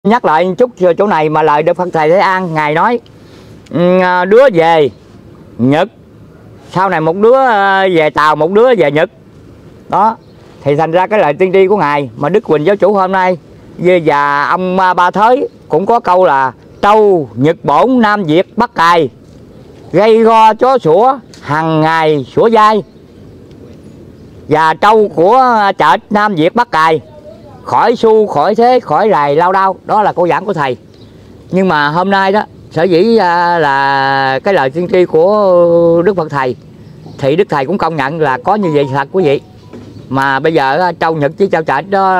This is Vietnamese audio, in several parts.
Nhắc lại một chút chỗ này mà lời Đức Phật Thầy Thế An ngài nói đứa về Nhật, sau này một đứa về Tàu, một đứa về Nhật. Đó thì thành ra cái lời tiên tri của ngài mà Đức Quỳnh Giáo Chủ hôm nay và ông Ba Thới cũng có câu là trâu Nhật Bổn Nam Việt Bắc Cài, gây go chó sủa hàng ngày sủa dai, và trâu của chợ Nam Việt Bắc Cài, khỏi xu khỏi thế khỏi rài lao đao. Đó là câu giảng của thầy. Nhưng mà hôm nay đó sở dĩ là cái lời tiên tri của Đức Phật Thầy thì Đức Thầy cũng công nhận là có như vậy thật quý vị. Mà bây giờ trâu Nhật với trâu Trạch đó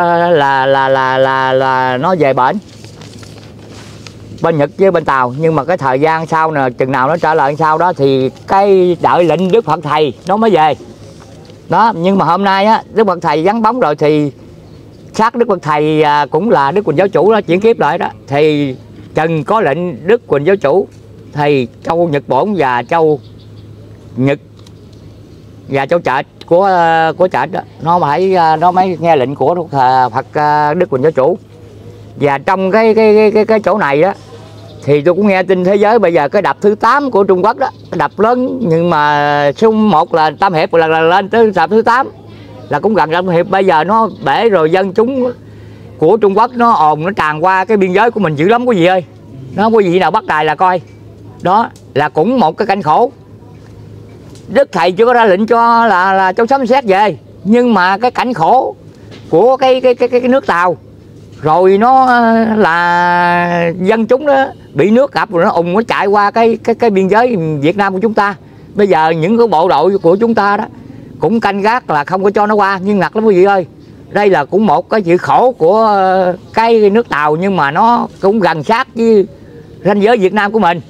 là nó về bển bên Nhật với bên Tàu. Nhưng mà cái thời gian sau nè, chừng nào nó trở lại sau đó thì cái đợi lệnh Đức Phật Thầy nó mới về. Đó, nhưng mà hôm nay á Đức Phật Thầy vắng bóng rồi thì xác Đức Phật Thầy cũng là Đức Quỳnh Giáo Chủ đó chuyển kiếp lại đó, thì chừng có lệnh Đức Quỳnh Giáo Chủ thì châu Nhật Bổn và châu Nhật và châu Trạch của Trạch đó, nó mới nghe lệnh của Phật Đức Quỳnh Giáo Chủ. Và trong cái chỗ này đó thì tôi cũng nghe tin thế giới bây giờ cái đập thứ 8 của Trung Quốc đó, cái đập lớn, nhưng mà số 1 là Tam Hiệp là lên tới đập thứ 8 là cũng gần Tam Hiệp. Bây giờ nó bể rồi, dân chúng của Trung Quốc nó ồn, nó tràn qua cái biên giới của mình dữ lắm quý vị ơi. Nó quý vị nào bắt đài là coi. Đó là cũng một cái cảnh khổ. Đức Thầy chưa có ra lệnh cho là trong sấm sét về, nhưng mà cái cảnh khổ của cái nước Tàu rồi nó là dân chúng đó bị nước ngập rồi nó ùn, nó chạy qua cái biên giới Việt Nam của chúng ta. Bây giờ những cái bộ đội của chúng ta đó cũng canh gác là không có cho nó qua, nhưng ngặt lắm quý vị ơi. Đây là cũng một cái chịu khổ của cái nước Tàu, nhưng mà nó cũng gần sát với ranh giới Việt Nam của mình.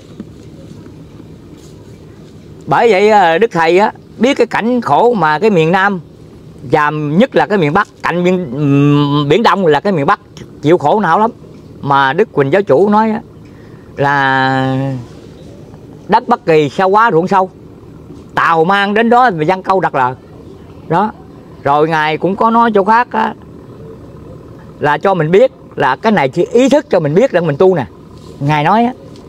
Bởi vậy Đức Thầy á biết cái cảnh khổ mà cái miền Nam và nhất là cái miền Bắc, cạnh biển Đông là cái miền Bắc chịu khổ não lắm. Mà Đức Quỳnh Giáo Chủ nói là đất Bắc Kỳ sao quá ruộng sâu, Tàu mang đến đó mà văn câu đặt lời. Đó rồi ngài cũng có nói chỗ khác á, là cho mình biết là cái này chỉ ý thức cho mình biết rằng mình tu nè. Ngài nói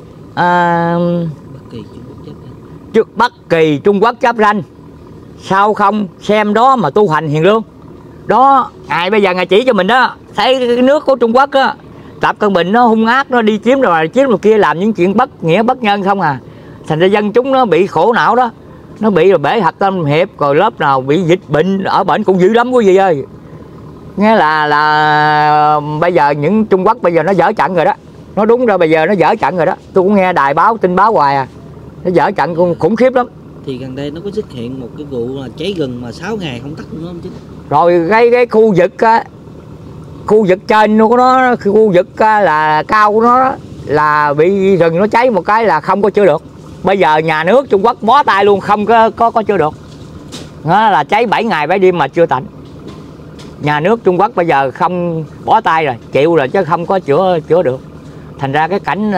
Bắc Kỳ Trung Quốc giáp ranh, sao không xem đó mà tu hành hiền lương. Đó ngài bây giờ ngài chỉ cho mình đó, thấy cái nước của Trung Quốc á, Tập Cận Bình nó hung ác, nó đi chiếm rồi chiếm rồi kia, làm những chuyện bất nghĩa bất nhân không à. Thành ra dân chúng nó bị khổ não đó, nó bị rồi bể hạt Tam Hiệp, rồi lớp nào bị dịch bệnh ở bệnh cũng dữ lắm quý vị ơi. Nghe là bây giờ những Trung Quốc bây giờ nó dở trận rồi đó. Nó đúng rồi, bây giờ nó dở trận rồi đó. Tôi cũng nghe đài báo tin báo hoài à, nó dở trận khủng khiếp lắm. Thì gần đây nó có xuất hiện một cái vụ là cháy rừng mà 6 ngày không tắt nữa không chứ. Rồi cái khu vực á, khu vực trên của nó, khu vực là cao của nó là bị rừng nó cháy một cái là không có chữa được. Bây giờ nhà nước Trung Quốc bó tay luôn, không có chữa được. Nó là cháy 7 ngày 7 đêm mà chưa tạnh. Nhà nước Trung Quốc bây giờ không bó tay rồi, chịu rồi chứ không có chữa được. Thành ra cái cảnh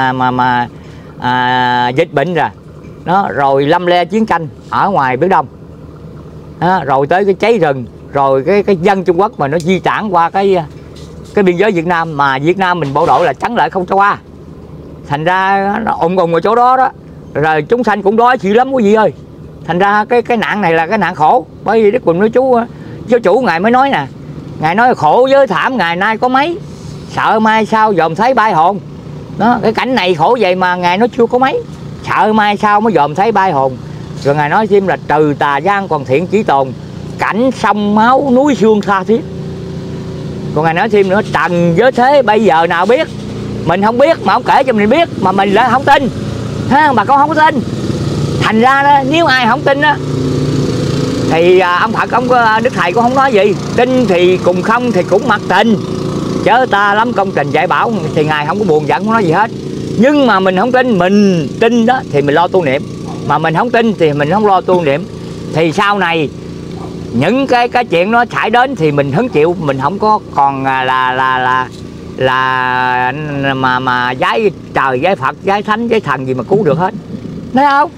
dịch bệnh rồi đó, rồi lâm le chiến tranh ở ngoài Biển Đông đó, rồi tới cái cháy rừng, rồi cái dân Trung Quốc mà nó di tản qua cái biên giới Việt Nam, mà Việt Nam mình bộ đội là chắn lại không cho qua. Thành ra nó ùng ở chỗ đó đó, rồi chúng sanh cũng đói chịu lắm quý vị ơi. Thành ra cái nạn này là cái nạn khổ. Bởi vì Đức Quỳnh nói Giáo Chủ ngài mới nói nè, ngài nói khổ với thảm ngày nay có mấy, sợ mai sau dòm thấy bay hồn. Đó, cái cảnh này khổ vậy mà ngài nói chưa có mấy, sợ mai sau mới dòm thấy bay hồn. Rồi ngài nói thêm là trừ tà gian còn thiện chỉ tồn, cảnh sông máu núi xương tha thiết. Còn ngài nói thêm nữa, trần với thế bây giờ nào biết. Mình không biết mà ông kể cho mình biết mà mình lại không tin ha, bà con không có tin. Thành ra đó, nếu ai không tin đó thì ông Phật, Đức Thầy cũng không nói gì. Tin thì cùng không thì cũng mặc tình, chớ ta lắm công trình dạy bảo. Thì ngài không có buồn giận, không nói gì hết. Nhưng mà mình không tin, mình tin đó thì mình lo tu niệm, mà mình không tin thì mình không lo tu niệm. Thì sau này những cái chuyện nó xảy đến thì mình hứng chịu, mình không có còn mà giái trời, giái Phật, giái Thánh, giái Thần gì mà cứu được hết. Thấy không?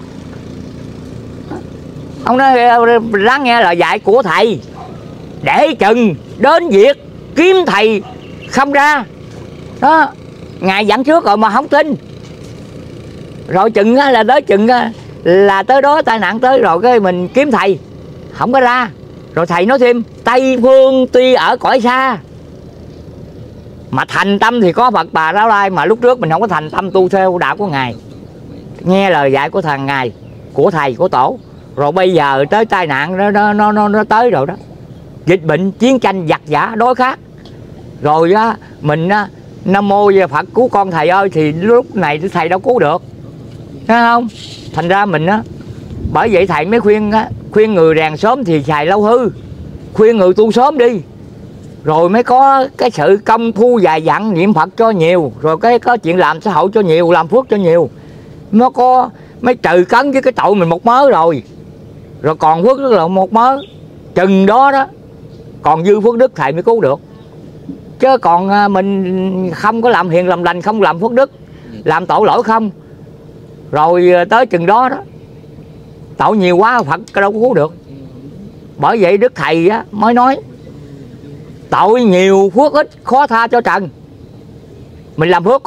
Ông nói lắng nghe lời dạy của thầy, để chừng đến việc kiếm thầy không ra đó. Ngài dặn trước rồi mà không tin, rồi chừng là tới chừng là tới đó tai nạn tới rồi cái mình kiếm thầy không có ra. Rồi thầy nói thêm Tây Phương tuy ở cõi xa mà thành tâm thì có Phật Bà Lão Lai, mà lúc trước mình không có thành tâm tu theo đạo của Ngài, nghe lời dạy của thằng Ngài, của thầy, của tổ. Rồi bây giờ tới tai nạn nó tới rồi đó, dịch bệnh, chiến tranh, giặc giả, đói khát. Rồi á mình á Nam Mô Phật cứu con thầy ơi, thì lúc này thầy đâu cứu được, thấy không? Thành ra mình á, bởi vậy thầy mới khuyên người rèn sớm thì xài lâu hư, khuyên người tu sớm đi, rồi mới có cái sự công phu dài dặn, niệm Phật cho nhiều, rồi cái có chuyện làm xã hội cho nhiều, làm phước cho nhiều, nó có mới trừ cấn với cái tội mình một mớ rồi còn phước đức là một mớ, chừng đó đó còn dư phước đức thầy mới cứu được. Chứ còn mình không có làm hiền làm lành, không làm phước đức, làm tội lỗi không, rồi tới chừng đó đó tội nhiều quá Phật đâu có cứu được. Bởi vậy Đức Thầy á, mới nói tội nhiều phước ít khó tha cho trần. Mình làm phước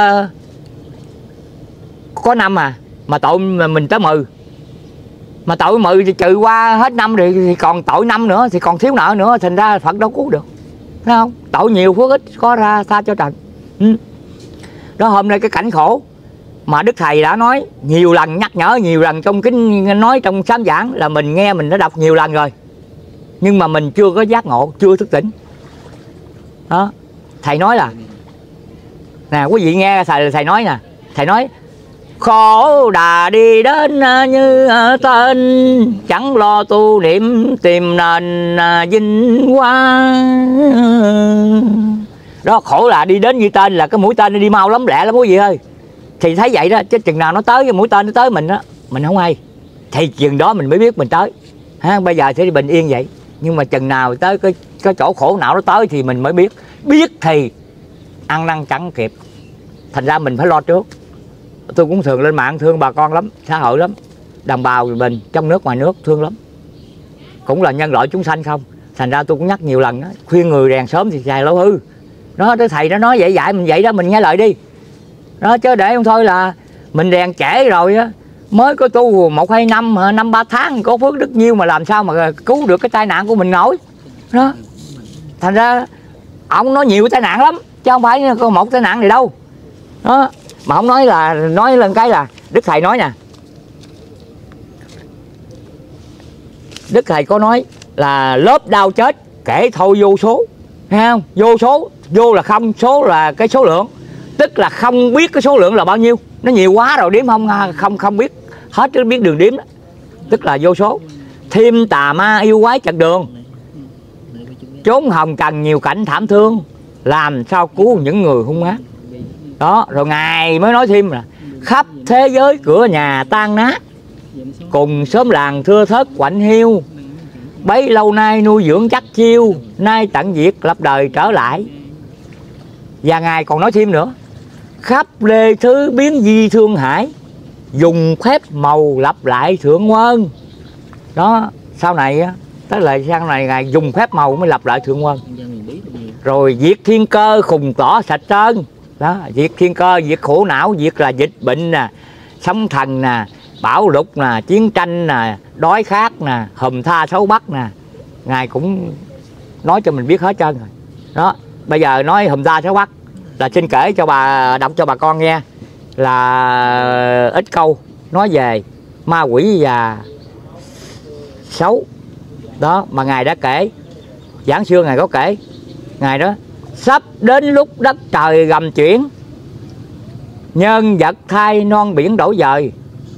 có 5 mà tội mình tới 10, mà tội 10 thì trừ qua hết năm thì còn tội 5 nữa, thì còn thiếu nợ nữa, thành ra Phật đâu cứu được, thấy không? Tội nhiều phước ít khó ra tha cho trần. Đó, hôm nay cái cảnh khổ mà Đức Thầy đã nói nhiều lần, nhắc nhở nhiều lần trong kinh, nói trong sám giảng là mình nghe, mình đã đọc nhiều lần rồi, nhưng mà mình chưa có giác ngộ, chưa thức tỉnh. Đó, thầy nói là nè, quý vị nghe thầy nói nè, thầy nói khổ đà đi đến như tên, chẳng lo tu niệm tìm nền vinh hoa. Đó, khổ là đi đến như tên, là cái mũi tên nó đi mau lắm, lẹ lắm quý vị ơi. Thì thấy vậy đó, chứ chừng nào nó tới cái mũi tên nó tới mình đó, mình không hay, thì chừng đó mình mới biết mình tới. Bây giờ thì bình yên vậy, nhưng mà chừng nào tới cái chỗ khổ não nó tới thì mình mới biết thì ăn năn chẳng kịp. Thành ra mình phải lo trước. Tôi cũng thường lên mạng thương bà con lắm, xã hội lắm, đồng bào mình trong nước ngoài nước thương lắm, cũng là nhân loại chúng sanh không. Thành ra tôi cũng nhắc nhiều lần đó, khuyên người rèn sớm thì xài lâu hư. Đó, tới thầy nó nói vậy, dạy mình vậy đó, mình nghe lời đi. Đó, chứ để không thôi là mình rèn trễ rồi á, mới có tu 1-2 năm, 5-3 tháng có phước đức nhiêu mà làm sao mà cứu được cái tai nạn của mình nổi. Đó, thành ra ông nói nhiều tai nạn lắm, chứ không phải có một tai nạn này đâu. Đó, mà không nói là nói lên cái là Đức Thầy nói nè, Đức Thầy có nói là lớp đau chết kể thôi vô số, thấy không? Vô số, vô là không, số là cái số lượng, tức là không biết cái số lượng là bao nhiêu, nó nhiều quá rồi đếm không biết hết, chứ biết đường đếm đó, tức là vô số. Thêm tà ma yêu quái chặn đường, chốn hồng trần nhiều cảnh thảm thương, làm sao cứu những người hung ác. Đó, rồi Ngài mới nói thêm là khắp thế giới cửa nhà tan nát, cùng xóm làng thưa thớt quạnh hiu, bấy lâu nay nuôi dưỡng chắc chiêu, nay tận diệt lập đời trở lại. Và Ngài còn nói thêm nữa, khắp lê thứ biến di thương hải, dùng phép màu lập lại thượng quân. Đó, sau này á, tức là sau này Ngài dùng phép màu mới lập lại thượng quân. Rồi diệt thiên cơ khùng tỏ sạch trơn. Đó, diệt thiên cơ, diệt khổ não, diệt là dịch bệnh nè, sóng thần nè, bão lụt nè, chiến tranh nè, đói khát nè, hùm tha xấu bắc nè, Ngài cũng nói cho mình biết hết trơn rồi. Đó, bây giờ nói hùm tha xấu bắc là xin kể cho đọc cho bà con nghe là ít câu nói về ma quỷ và xấu. Đó, mà Ngài đã kể, giảng xưa Ngài có kể, Ngài đó sắp đến lúc đất trời gầm chuyển, nhân vật thay non biển đổ dời,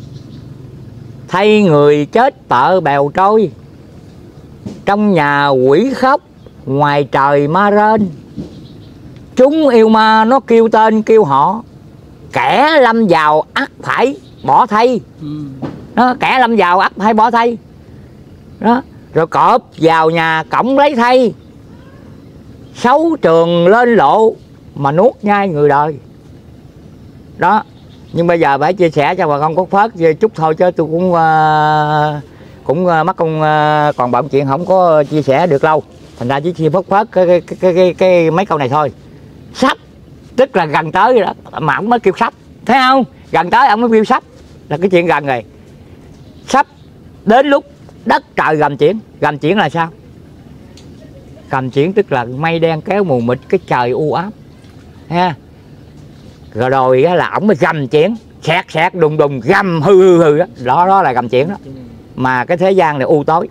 thay người chết tợ bèo trôi, trong nhà quỷ khóc ngoài trời ma rên, chúng yêu ma nó kêu tên kêu họ, kẻ lâm vào ắt phải bỏ thay. Đó, kẻ lâm vào ắt phải bỏ thay. Đó, rồi cọp vào nhà cổng lấy thay, xấu trường lên lộ mà nuốt nhai người đời. Đó, nhưng bây giờ phải chia sẻ cho bà con có phớt chút thôi, chứ tôi cũng mắc công còn bận chuyện không có chia sẻ được lâu, thành ra chỉ chia phớt cái mấy câu này thôi. Sắp tức là gần tới rồi đó mà ông mới kêu sắp, thấy không? Gần tới ông mới kêu sắp là cái chuyện gần rồi. Sắp đến lúc đất trời gầm chuyển. Gầm chuyển là sao? Gầm chuyển tức là mây đen kéo mù mịt, cái trời u ám ha. Rồi là ổng mới gầm chuyển, sẹt sẹt đùng đùng, gầm hư hư hư đó. Đó là gầm chuyển đó. Mà cái thế gian này u tối,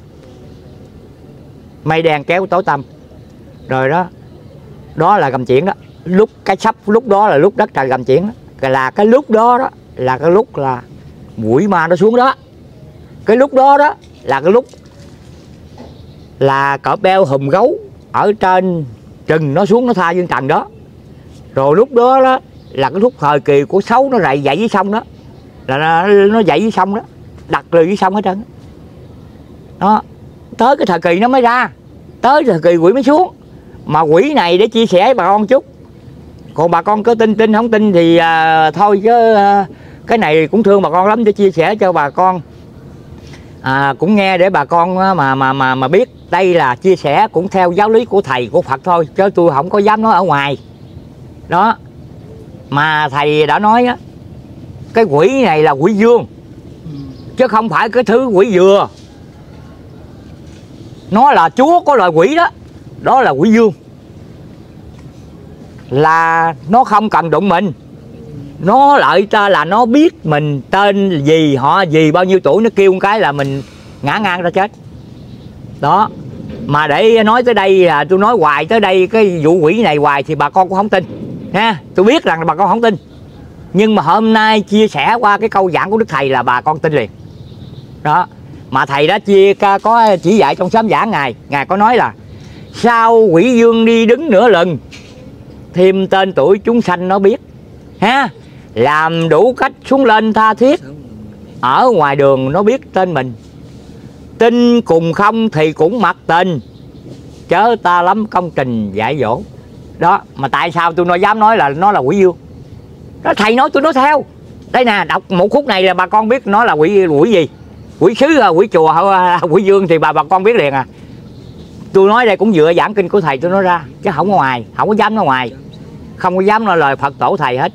mây đen kéo tối tăm rồi đó. Đó là gầm chuyển đó. Lúc cái sắp lúc đó là lúc đất trời gầm chuyển đó. Là cái lúc đó đó là cái lúc là quỷ ma nó xuống đó. Cái lúc đó đó là cái lúc là cỡ beo hùm gấu ở trên rừng nó xuống nó tha dương trần đó. Rồi lúc đó đó là cái lúc thời kỳ của xấu nó dậy dưới sông đó, là nó dậy dưới sông đó, đặt lười dưới sông hết trơn đó. Tới cái thời kỳ nó mới ra, tới thời kỳ quỷ mới xuống. Mà quỷ này để chia sẻ với bà con chút, còn bà con có tin không tin thì thôi chứ cái này cũng thương bà con lắm, để chia sẻ cho bà con cũng nghe để bà con mà biết. Đây là chia sẻ cũng theo giáo lý của thầy của Phật thôi, chứ tôi không có dám nói ở ngoài đó. Mà thầy đã nói á, cái quỷ này là quỷ dương chứ không phải cái thứ quỷ dừa. Nó là chúa của loài quỷ đó, đó là quỷ dương. Là nó không cần đụng mình, nó lợi ta là nó biết mình tên gì, họ gì, bao nhiêu tuổi, nó kêu một cái là mình ngã ngang ra chết đó. Mà để nói tới đây là tôi nói hoài tới đây cái vụ quỷ này hoài thì bà con cũng không tin ha. Tôi biết rằng là bà con không tin, nhưng mà hôm nay chia sẻ qua cái câu giảng của Đức Thầy là bà con tin liền đó. Mà thầy đã có chỉ dạy trong sớm giảng ngài có nói là sao quỷ dương đi đứng nửa lần, thêm tên tuổi chúng sanh nó biết ha. Làm đủ cách xuống lên tha thiết, ở ngoài đường nó biết tên mình. Tin cùng không thì cũng mặc tình, chớ ta lắm công trình dạy dỗ đó. Mà tại sao tôi dám nói là nó là quỷ dương đó? Thầy nói tôi nói theo. Đây nè, đọc một khúc này là bà con biết nó là quỷ gì. Quỷ sứ, quỷ chùa hay quỷ dương thì bà con biết liền à. Tôi nói đây cũng dựa giảng kinh của thầy tôi nói ra, chứ không có ngoài, không có dám nói ngoài, không có dám nói lời Phật tổ thầy hết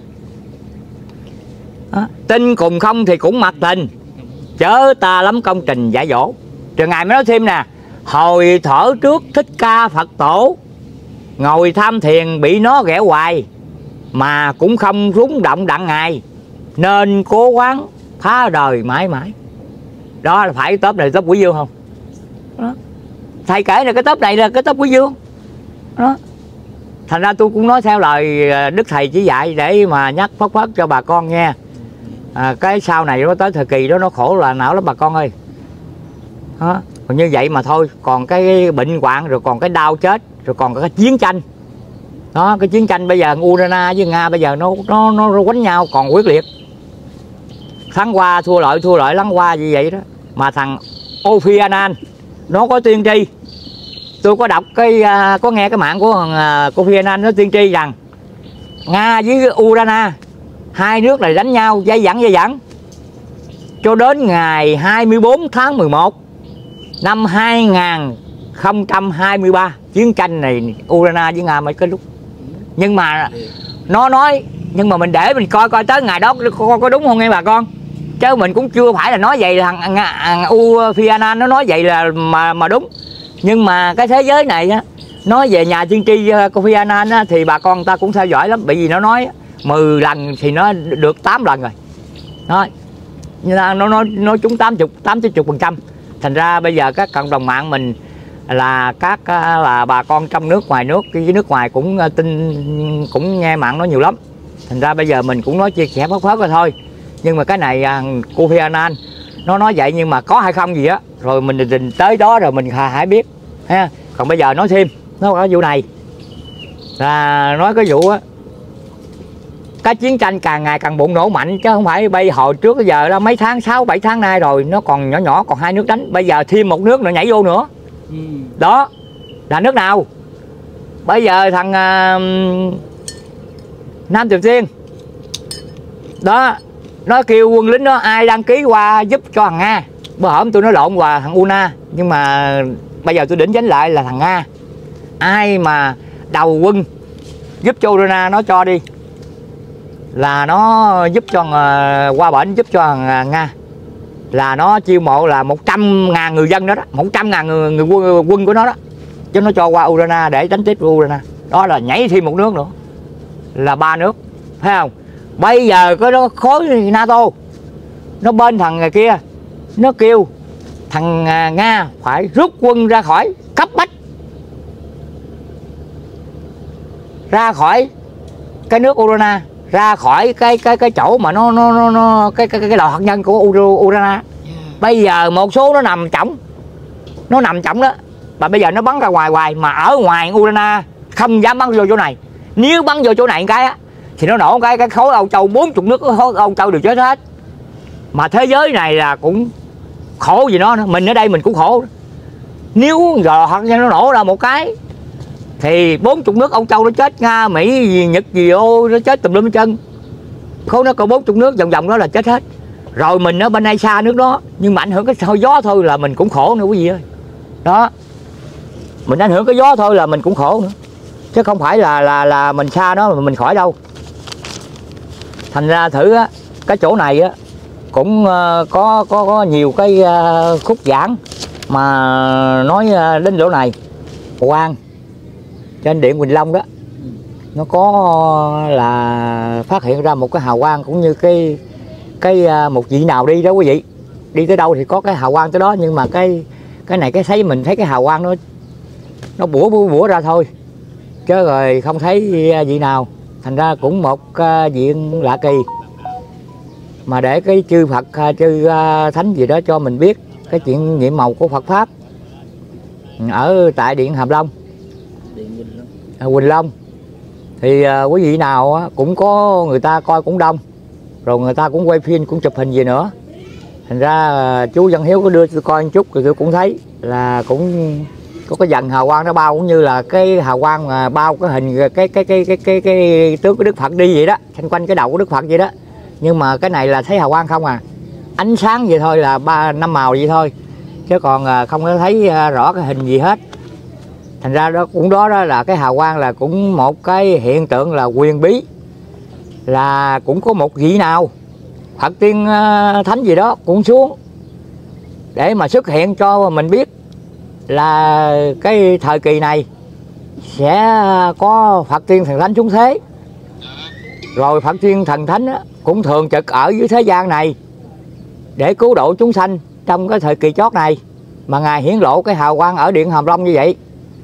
đó. Tin cùng không thì cũng mặc tình, chớ ta lắm công trình dạy dỗ. Rồi ngài mới nói thêm nè, hồi thở trước Thích Ca Phật tổ, ngồi tham thiền bị nó ghẹo hoài, mà cũng không rúng động đặng ngài, nên cố quán phá đời mãi mãi. Đó là phải cái tớp này tớp quỷ dương không đó. Thầy kể là cái tớp này là cái tớp quỷ dương đó. Thành ra tôi cũng nói theo lời Đức Thầy chỉ dạy để mà nhắc phất cho bà con nghe. Cái sau này nó tới thời kỳ đó nó khổ là não lắm bà con ơi đó. Còn như vậy mà thôi, còn cái bệnh hoạn, rồi còn cái đau chết, rồi còn cái chiến tranh đó. Cái chiến tranh bây giờ Ukraine với Nga bây giờ nó quánh nhau còn quyết liệt, thắng qua thua lợi lắng qua như vậy đó. Mà thằng Kofi Annan nó có tiên tri, tôi có đọc có nghe cái mạng của Kofi Annan, nó tiên tri rằng Nga với Ukraine hai nước này đánh nhau dai dẳng cho đến ngày 24 tháng 11 năm 2023 chiến tranh này Ukraine với Nga mới kết thúc. Nhưng mà nó nói, nhưng mà mình để mình coi tới ngày đó có đúng không nghe bà con, chứ mình cũng chưa phải là nói vậy là thằng Kofi Annan nó nói vậy là mà đúng. Nhưng mà cái thế giới này á, nói về nhà tiên tri Kofi Annan á, thì bà con ta cũng theo dõi lắm, bởi vì nó nói 10 lần thì nó được 8 lần rồi đó. Nó trúng 80%. Thành ra bây giờ các cộng đồng mạng mình là là bà con trong nước ngoài nước, với nước ngoài cũng tin, cũng nghe mạng nó nhiều lắm. Thành ra bây giờ mình cũng nói chia sẻ phớt rồi thôi. Nhưng mà cái này Kofi Annan nó nói vậy, nhưng mà có hay không gì á rồi mình tới đó rồi mình hãy biết ha. Còn bây giờ nói thêm nó có vụ này là nói cái vụ á, cái chiến tranh càng ngày càng bùng nổ mạnh, chứ không phải bây hồi trước tới giờ là mấy tháng 6-7 tháng nay rồi nó còn nhỏ còn hai nước đánh, bây giờ thêm một nước nữa nhảy vô nữa đó. Là nước nào? Bây giờ thằng Nam Triều Tiên đó, nó kêu quân lính đó ai đăng ký qua giúp cho thằng Nga. Bữa hổm tôi nói lộn qua thằng Una, nhưng mà bây giờ tôi đỉnh chánh lại là thằng Nga. Ai mà đầu quân giúp cho Ukraine nó cho đi, là nó giúp cho qua bển, giúp cho Nga là nó chiêu mộ là 100.000 người dân đó, 100.000 người quân của nó đó, chứ nó cho qua Ukraine để đánh tiếp Ukraine. Đó là nhảy thêm một nước nữa là 3 nước, thấy không? Bây giờ có nó khối NATO nó bên thằng kia, nó kêu thằng Nga phải rút quân ra khỏi, cấp bách ra khỏi cái nước Ukraine, ra khỏi cái chỗ mà nó cái lò hạt nhân của Ukraine. Bây giờ một số nó nằm trỏng đó, và bây giờ nó bắn ra ngoài hoài, mà ở ngoài Ukraine không dám bắn vô chỗ này. Nếu bắn vô chỗ này cái á thì nó nổ cái khối Âu Châu, 40 nước khối Âu Châu đều chết hết. Mà thế giới này là cũng khổ gì nó nữa, mình ở đây mình cũng khổ. Nếu giờ hạt nhân nó nổ ra một cái thì 40 nước Âu Châu nó chết, Nga, Mỹ, gì Nhật, gì ô nó chết tùm lum chân. Khối nó còn 40 nước vòng đó là chết hết. Rồi mình ở bên đây xa nước đó, nhưng mà ảnh hưởng cái hơi gió thôi là mình cũng khổ nữa quý vị ơi. Đó, mình ảnh hưởng cái gió thôi là mình cũng khổ nữa, chứ không phải là mình xa nó mà mình khỏi đâu. Thành ra thử á, cái chỗ này á cũng có nhiều cái khúc giảng mà nói đến chỗ này. Quang trên điện Quỳnh Long đó, nó có là phát hiện ra một cái hào quang, cũng như cái một vị nào đi đó quý vị, đi tới đâu thì có cái hào quang tới đó, nhưng mà cái này cái thấy mình thấy cái hào quang nó bủa ra thôi, chứ rồi không thấy vị nào. Thành ra cũng một chuyện lạ kỳ, mà để cái chư Phật chư thánh gì đó cho mình biết cái chuyện nhiệm màu của Phật pháp ở tại điện Hàm Long, Quỳnh Long. Thì quý vị nào cũng có, người ta coi cũng đông, rồi người ta cũng quay phim, cũng chụp hình gì nữa. Thành ra chú Văn Hiếu có đưa tôi coi một chút, rồi tôi cũng thấy là cũng có cái dần hào quang nó bao, cũng như là cái hào quang mà bao cái hình cái tướng của Đức Phật đi vậy đó, xung quanh cái đầu của Đức Phật vậy đó. Nhưng mà cái này là thấy hào quang không à, ánh sáng vậy thôi, là 5 màu vậy thôi, chứ còn không có thấy rõ cái hình gì hết. Thành ra đó là cái hào quang là cũng một cái hiện tượng là quyền bí, là cũng có một vị nào Phật tiên thánh gì đó cũng xuống để mà xuất hiện cho mình biết là cái thời kỳ này sẽ có Phật tiên thần thánh xuống thế. Rồi Phật tiên thần thánh cũng thường trực ở dưới thế gian này để cứu độ chúng sanh trong cái thời kỳ chót này, mà Ngài hiển lộ cái hào quang ở điện Hàm Long như vậy.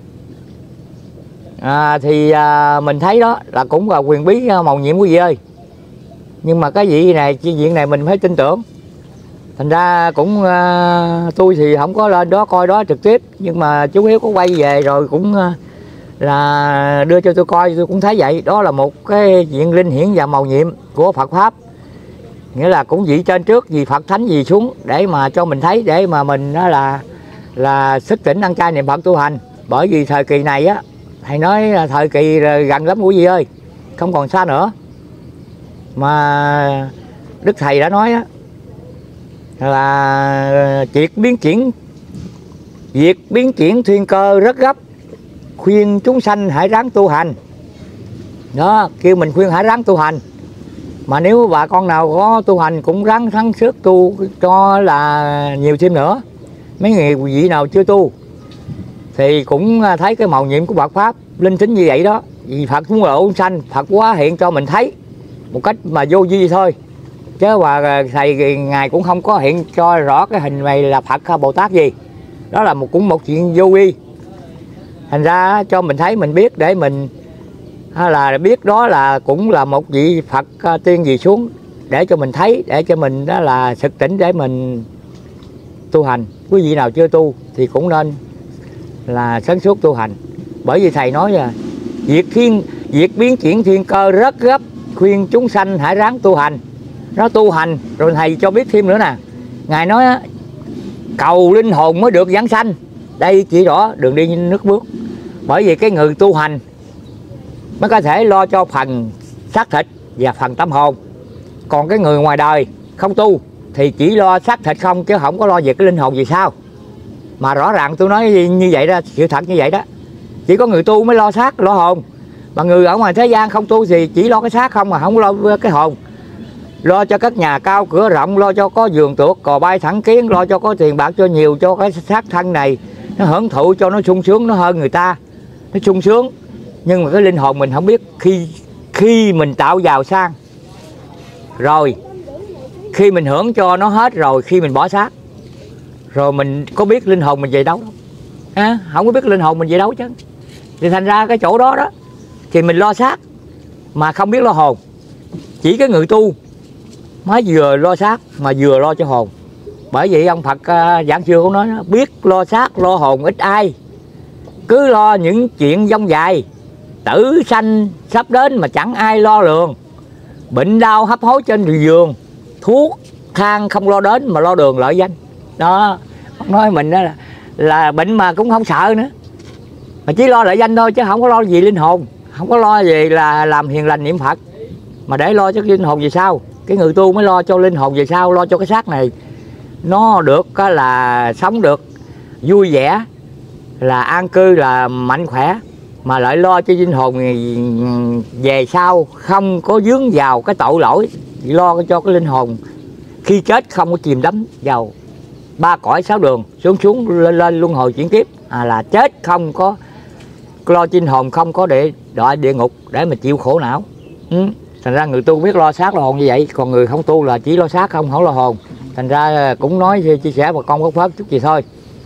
Thì mình thấy đó là cũng là quyền bí màu nhiệm quý vị ơi. Nhưng mà cái chuyện này mình phải tin tưởng. Thành ra cũng tôi thì không có lên đó coi đó trực tiếp, nhưng mà chú Hiếu có quay về rồi cũng là đưa cho tôi coi, tôi cũng thấy vậy. Đó là một cái chuyện linh hiển và màu nhiệm của Phật pháp, nghĩa là cũng vị trên trước, vì Phật thánh gì xuống để mà cho mình thấy, để mà mình đó là thức tỉnh ăn chay niệm Phật tu hành. Bởi vì thời kỳ này á, thầy nói là thời kỳ gần lắm quý vị ơi, không còn xa nữa. Mà Đức Thầy đã nói á, là việc biến chuyển thiên cơ rất gấp, khuyên chúng sanh hãy ráng tu hành. Đó, kêu mình khuyên hãy ráng tu hành. Mà nếu bà con nào có tu hành cũng ráng thắng sức tu cho là nhiều thêm nữa. Mấy người vị nào chưa tu thì cũng thấy cái màu nhiệm của Phật pháp linh tính như vậy đó. Vì Phật muốn độ sanh, Phật quá hiện cho mình thấy một cách mà vô vi thôi, chứ mà thầy ngài cũng không có hiện cho rõ cái hình này là Phật hay Bồ Tát gì. Đó là cũng một chuyện vô vi. Thành ra cho mình thấy, mình biết, để mình là biết đó là cũng là một vị Phật tiên gì xuống để cho mình thấy, để cho mình đó là thực tỉnh để mình tu hành. Quý vị nào chưa tu thì cũng nên là sáng suốt tu hành. Bởi vì thầy nói là việc biến chuyển thiên cơ rất gấp, khuyên chúng sanh hãy ráng tu hành. Nó tu hành rồi thầy cho biết thêm nữa nè. Ngài nói cầu linh hồn mới được giảng sanh. Đây chỉ rõ đường đi nước bước. Bởi vì cái người tu hành mới có thể lo cho phần xác thịt và phần tâm hồn. Còn cái người ngoài đời không tu thì chỉ lo xác thịt không, chứ không có lo về cái linh hồn gì sao. Mà rõ ràng tôi nói như vậy đó, sự thật như vậy đó. Chỉ có người tu mới lo xác, lo hồn. Mà người ở ngoài thế gian không tu thì chỉ lo cái xác không mà không lo cái hồn. Lo cho các nhà cao cửa rộng, lo cho có giường tuột cò bay thẳng kiến, lo cho có tiền bạc cho nhiều, cho cái xác thân này nó hưởng thụ cho nó sung sướng, nó hơn người ta, nó sung sướng. Nhưng mà cái linh hồn mình không biết. Khi mình tạo giàu sang rồi, khi mình hưởng cho nó hết rồi, khi mình bỏ xác rồi, mình có biết linh hồn mình về đâu đâu. Không có biết linh hồn mình về đâu chứ. Thì thành ra cái chỗ đó đó thì mình lo xác mà không biết lo hồn. Chỉ cái người tu mới vừa lo xác mà vừa lo cho hồn. Bởi vậy ông Phật giảng xưa cũng nói đó, biết lo xác lo hồn ít ai, cứ lo những chuyện dông dài. Tử sanh sắp đến mà chẳng ai lo lường, bệnh đau hấp hối trên giường, thuốc thang không lo đến mà lo đường lợi danh. Đó, ông nói mình đó là bệnh mà cũng không sợ nữa, mà chỉ lo lợi danh thôi chứ không có lo gì linh hồn, không có lo gì là làm hiền lành niệm Phật, mà để lo cho linh hồn về sau. Cái người tu mới lo cho linh hồn về sau, lo cho cái xác này nó được là sống được vui vẻ, là an cư, là mạnh khỏe, mà lại lo cho linh hồn về sau không có vướng vào cái tội lỗi, lo cho cái linh hồn khi chết không có chìm đắm vào 3 cõi 6 đường, xuống lên luân hồi chuyển kiếp, là chết không có lo cho linh hồn, không có để đọa địa ngục để mà chịu khổ não. Thành ra người tu biết lo xác lo hồn như vậy, còn người không tu là chỉ lo xác không lo hồn. Thành ra cũng nói chia sẻ bà con có phớt chút gì thôi.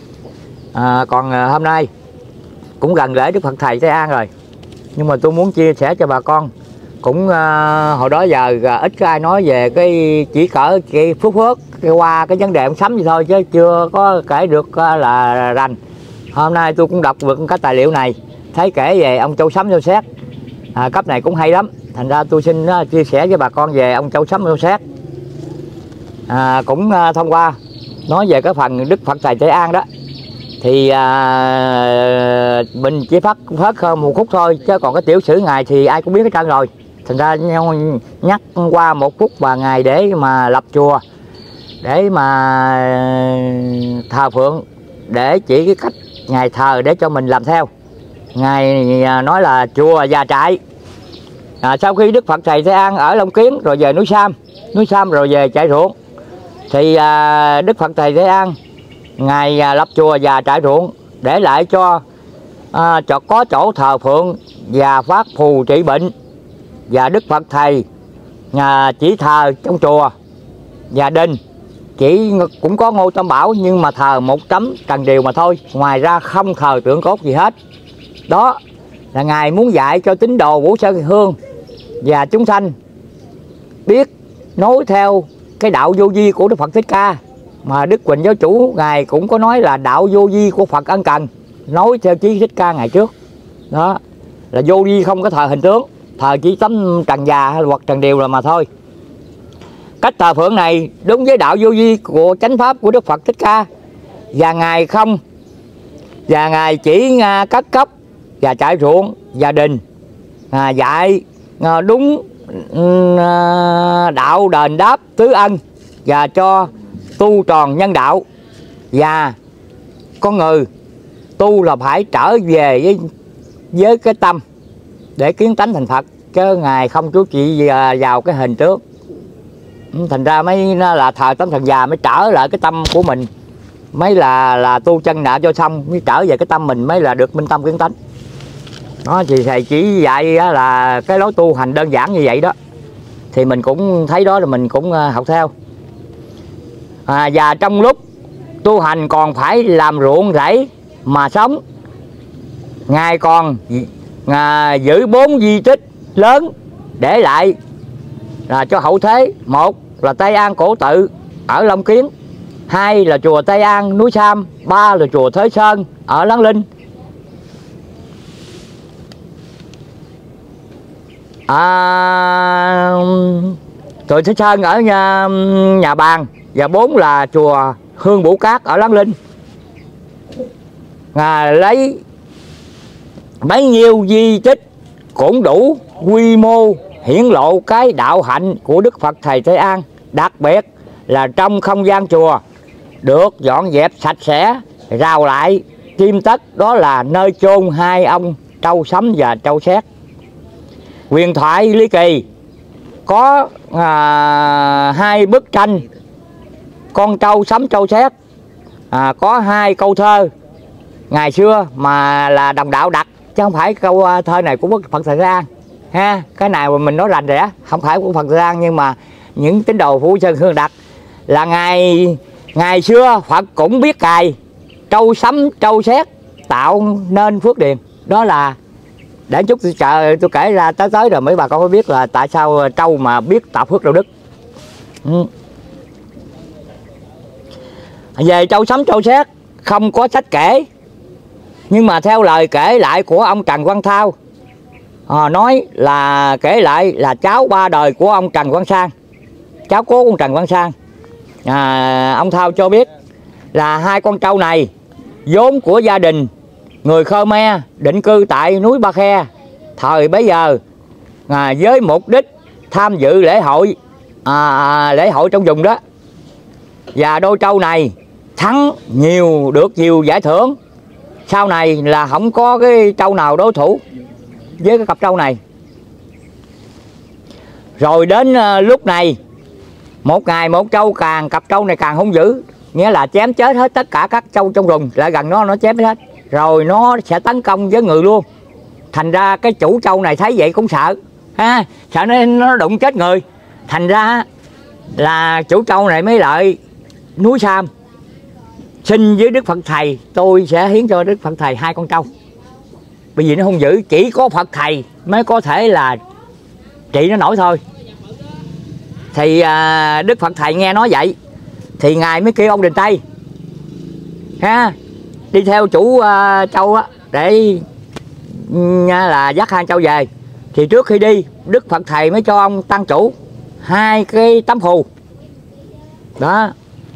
Còn hôm nay cũng gần lễ Đức Phật Thầy Tây An rồi, nhưng mà tôi muốn chia sẻ cho bà con. Cũng hồi đó giờ ít có ai nói về cái chỉ cỡ cái phước cái qua cái vấn đề ông Sắm gì thôi, chứ chưa có kể được là rành. Hôm nay tôi cũng đọc được cái tài liệu này, thấy kể về ông Châu Sắm Châu Xét. Cấp này cũng hay lắm, thành ra tôi xin chia sẻ với bà con về ông Châu Sắm Châu Xét. Cũng thông qua nói về cái phần Đức Phật Thầy Tây An đó, thì mình chỉ phát một khúc thôi, chứ còn cái tiểu sử ngài thì ai cũng biết hết trơn rồi. Thành ra nhắc qua một phút và ngài để mà lập chùa, để mà thờ phượng, để chỉ cái cách ngài thờ để cho mình làm theo. Ngài nói là chùa Già Trại. Sau khi Đức Phật Thầy Tây An ở Long Kiến rồi về núi Sam rồi về Trại Ruộng, thì Đức Phật Thầy Tây An ngài lập chùa Già Trại Ruộng để lại cho có chỗ thờ phượng và phát phù trị bệnh. Và Đức Phật Thầy chỉ thờ trong chùa và đình, chỉ cũng có ngôi Tam Bảo nhưng mà thờ một tấm trần điều mà thôi, ngoài ra không thờ tượng cốt gì hết. Đó là ngài muốn dạy cho tín đồ Vũ Sơn Hương và chúng sanh biết nối theo cái đạo vô vi của Đức Phật Thích Ca. Mà Đức Quỳnh Giáo Chủ ngài cũng có nói là đạo vô vi của Phật Ân Cần, nói theo chí Thích Ca ngày trước. Đó là vô vi, không có thờ hình tướng, thờ chỉ tấm trần già hay hoặc trần điều là mà thôi. Cách thờ phượng này đúng với đạo vô vi của chánh pháp của Đức Phật Thích Ca, và ngài chỉ cất cốc và Trại Ruộng và đình, dạy đúng đạo đền đáp tứ ân, và cho tu tròn nhân đạo. Và con người tu là phải trở về với cái tâm để kiến tánh thành Phật, chứ ngài không chú trị vào cái hình tướng. Thành ra mới là thờ tấm thần già mới trở lại cái tâm của mình, mới là tu chân đạo cho xong, mới trở về cái tâm mình mới là được minh tâm kiến tánh. Đó thì thầy chỉ dạy là cái lối tu hành đơn giản như vậy đó, thì mình cũng thấy đó rồi mình cũng học theo. Và trong lúc tu hành còn phải làm ruộng rẫy mà sống, ngài còn giữ 4 di tích lớn để lại là cho hậu thế. Một là Tây An Cổ Tự ở Long Kiến, 2 là chùa Tây An núi Sam, 3 là chùa Thới Sơn ở Láng Linh. Chùa Thới Sơn ở Nhà Bàng, và 4 là chùa Hương Bửu Cát ở Láng Linh. Lấy bấy nhiêu di tích cũng đủ quy mô hiển lộ cái đạo hạnh của Đức Phật Thầy Tây An. Đặc biệt là trong không gian chùa được dọn dẹp sạch sẽ, rào lại kim tất, đó là nơi chôn 2 ông Châu Sắm và Châu Xét. huyền thoại ly kỳ, có 2 bức tranh con trâu sắm trâu sét, có 2 câu thơ ngày xưa mà là đồng đạo đặt, chứ không phải câu thơ này của Phật Thầy Thế An ha. Cái này mà mình nói rành rẽ, không phải của Phật Thầy Thế An, nhưng mà những tín đồ Phú Sơn Hương đặt là ngày xưa Phật cũng biết cài trâu sắm trâu sét tạo nên phước điền. Đó là để chút tôi kể ra tới rồi mấy bà con có biết là tại sao trâu mà biết tạo phước đạo đức. Về trâu sắm trâu sét không có sách kể, nhưng mà theo lời kể lại của ông Trần Văn Thao, nói là kể lại là cháu 3 đời của ông Trần Văn Sang, cháu cố ông Trần Văn Sang. Ông Thao cho biết là 2 con trâu này vốn của gia đình người Khmer định cư tại núi Ba Khe thời bấy giờ, với mục đích tham dự lễ hội trong vùng đó. Và đôi trâu này thắng được nhiều giải thưởng, sau này là không có cái trâu nào đối thủ với cái cặp trâu này. Rồi đến lúc này, một ngày một trâu cặp trâu này càng hung dữ, nghĩa là chém chết hết tất cả các trâu trong rừng lại gần nó chém hết, rồi nó sẽ tấn công với người luôn. Thành ra cái chủ trâu này thấy vậy cũng sợ ha, sợ nên nó đụng chết người. Thành ra là chủ trâu này mới lại núi Sam xin với Đức Phật Thầy, tôi sẽ hiến cho Đức Phật Thầy 2 con trâu, bởi vì nó hung dữ, chỉ có Phật Thầy mới có thể là trị nó nổi thôi. Thì Đức Phật Thầy nghe nói vậy thì ngài mới kêu ông Đình Tây ha đi theo chủ trâu á, để là dắt 2 trâu về. Thì trước khi đi, Đức Phật Thầy mới cho ông tăng chủ 2 cái tấm phù đó.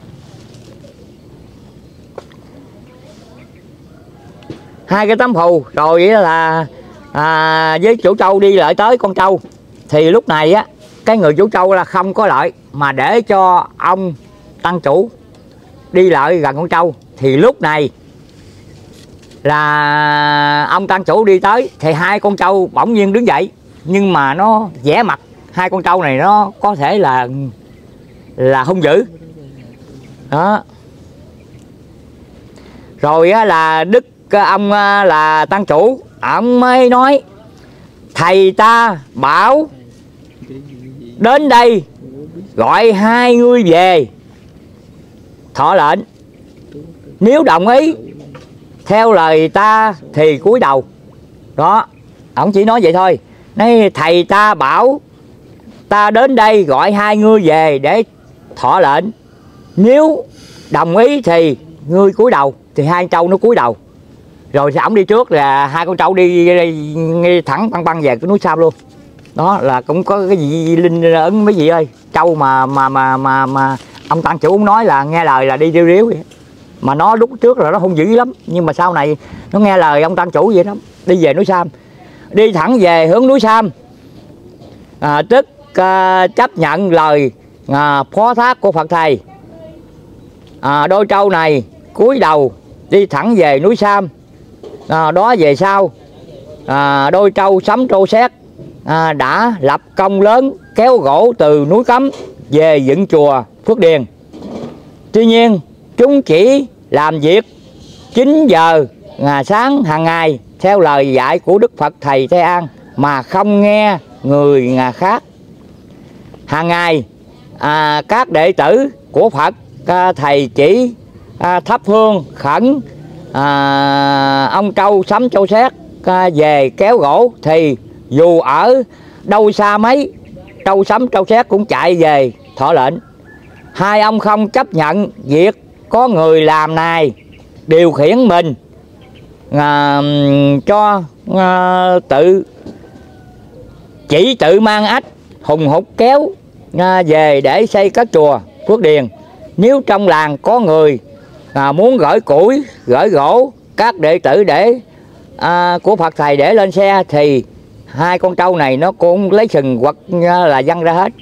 2 cái tấm phù rồi là với chủ trâu đi lại tới con trâu. Thì lúc này á, cái người chủ trâu là không có lợi, mà để cho ông tăng chủ đi lại gần con trâu. Thì lúc này là ông tăng chủ đi tới thì 2 con trâu bỗng nhiên đứng dậy, nhưng mà nó vẽ mặt 2 con trâu này nó có thể là hung dữ đó. Rồi á, là ông là tăng chủ, ông mới nói thầy ta bảo đến đây gọi 2 người về thọ lệnh, nếu đồng ý theo lời ta thì cúi đầu. Đó, ông chỉ nói vậy thôi. Nói thầy ta bảo ta đến đây gọi 2 người về để thọ lệnh, nếu đồng ý thì ngươi cúi đầu. Thì 2 trâu nó cúi đầu. Rồi thì ổng đi trước, là 2 con trâu đi thẳng băng về cái núi Sam luôn. Đó là cũng có cái gì linh ấn mấy vị ơi. Trâu mà ông tăng chủ cũng nói là nghe lời là đi riu riu vậy. Mà nó lúc trước là nó hung dữ lắm, nhưng mà sau này nó nghe lời ông tăng chủ vậy đó, đi về núi Sam, đi thẳng về hướng núi Sam. Tức chấp nhận lời phó thác của Phật Thầy. Đôi trâu này cúi đầu đi thẳng về núi Sam. Đó về sau đôi trâu sắm trâu sét đã lập công lớn kéo gỗ từ núi Cấm về dựng chùa Phước Điền. Tuy nhiên chúng chỉ làm việc 9 giờ sáng hàng ngày theo lời dạy của Đức Phật Thầy Thế An, mà không nghe người khác. Hàng ngày các đệ tử của Phật Thầy chỉ thắp hương khẩn ông trâu sắm trâu sét về kéo gỗ, thì dù ở đâu xa mấy, trâu sắm trâu sét cũng chạy về thọ lệnh. 2 ông không chấp nhận việc có người làm này điều khiển mình cho tự mang ách hùng hục kéo về để xây các chùa Phước Điền. Nếu trong làng có người muốn gửi củi, gửi gỗ, các đệ tử của Phật Thầy để lên xe, thì 2 con trâu này nó cũng lấy sừng hoặc là văng ra hết.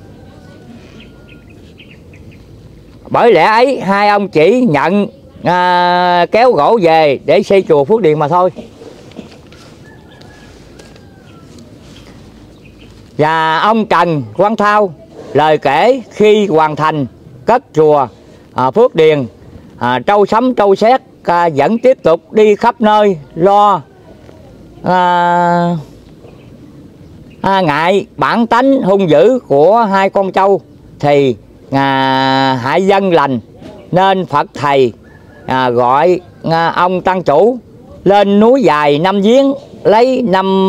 Bởi lẽ ấy 2 ông chỉ nhận kéo gỗ về để xây chùa Phước Điền mà thôi. Và ông Trần Quang Thao lời kể khi hoàn thành cất chùa Phước Điền, trâu sấm trâu sét vẫn tiếp tục đi khắp nơi lo ngại bản tánh hung dữ của hai con trâu thì hại dân lành, nên Phật thầy gọi ông tăng chủ lên núi dài 5 giếng, lấy